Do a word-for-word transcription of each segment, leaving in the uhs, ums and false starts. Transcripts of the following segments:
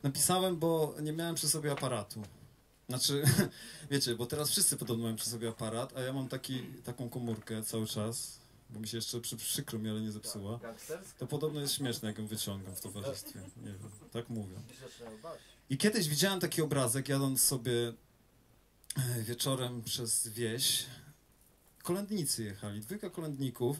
Napisałem, bo nie miałem przy sobie aparatu. Znaczy, wiecie, bo teraz wszyscy podobno mają przy sobie aparat, a ja mam taki, taką komórkę cały czas, bo mi się jeszcze przy, przykro mi, ale nie zepsuła. To podobno jest śmieszne, jak ją wyciągam w towarzystwie. Nie wiem, tak mówią. I kiedyś widziałem taki obrazek, jadąc sobie wieczorem przez wieś. Kolędnicy jechali, dwójka kolędników.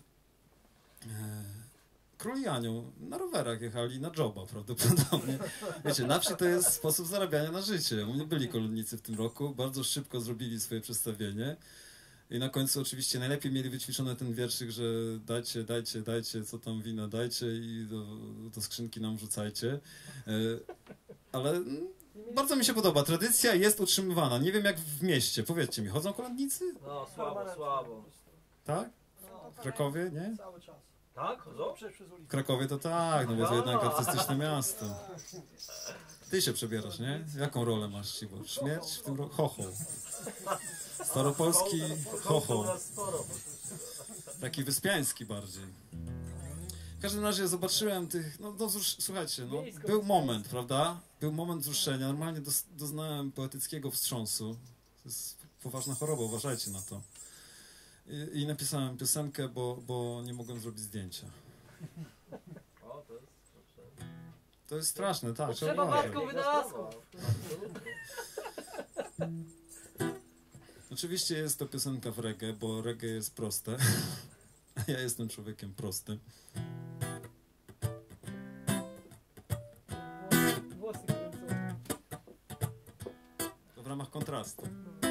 Król i Anioł na rowerach jechali na joba prawdopodobnie. Wiecie, na wsi to jest sposób zarabiania na życie. U mnie byli kolędnicy w tym roku, bardzo szybko zrobili swoje przedstawienie i na końcu oczywiście najlepiej mieli wyćwiczony ten wierszyk, że dajcie, dajcie, dajcie, co tam wina dajcie i do, do skrzynki nam rzucajcie. Ale bardzo mi się podoba, tradycja jest utrzymywana. Nie wiem jak w mieście, powiedzcie mi, chodzą kolędnicy? No, słabo, słabo. Tak? W Krakowie, nie? Cały czas. Tak? Chodzą? W Krakowie to tak, no bo to jednak artystyczne miasto. Ty się przebierasz, nie? Jaką rolę masz, Cibor? Śmierć w tym roku? Chocho. Staropolski chocho. Taki wyspiański bardziej. W każdym razie zobaczyłem tych, no, no słuchajcie, no, był moment, prawda? Był moment wzruszenia, normalnie dos, doznałem poetyckiego wstrząsu. To jest poważna choroba, uważajcie na to. I, i napisałem piosenkę, bo, bo nie mogłem zrobić zdjęcia. O, to jest... To jest straszne, tak, trzeba Trzeba uważać. matką wynalazków. Oczywiście jest to piosenka w reggae, bo reggae jest proste. A ja jestem człowiekiem prostym. To w ramach kontrastu.